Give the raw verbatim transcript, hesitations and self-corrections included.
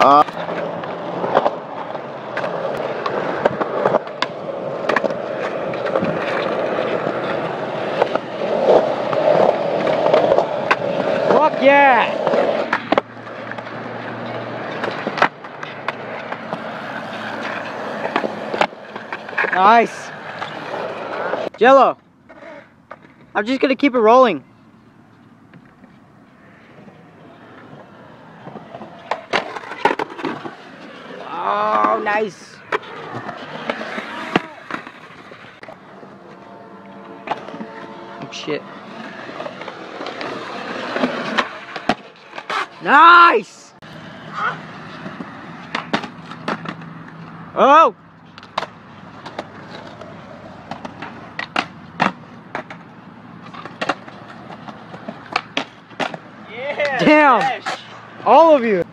Uh, Fuck yeah! Nice. Jello, I'm just gonna keep it rolling. Oh, nice. Oh, shit. Nice! Oh! Yeah, damn! fresh. All of you!